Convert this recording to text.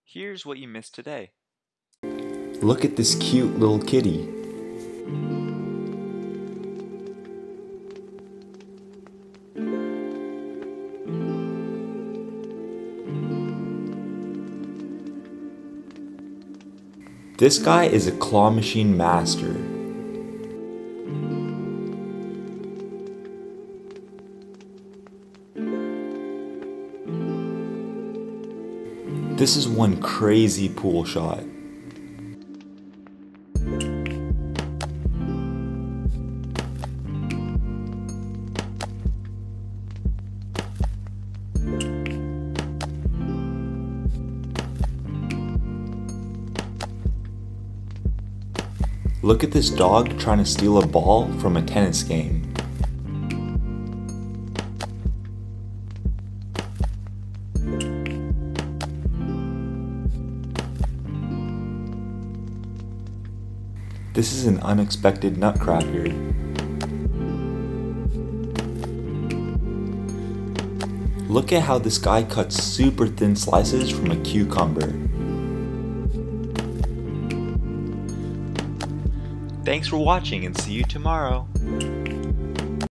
Here's what you missed today. Look at this cute little kitty. This guy is a claw machine master. This is one crazy pool shot. Look at this dog trying to steal a ball from a tennis game. This is an unexpected nutcracker. Look at how this guy cuts super thin slices from a cucumber. Thanks for watching and see you tomorrow.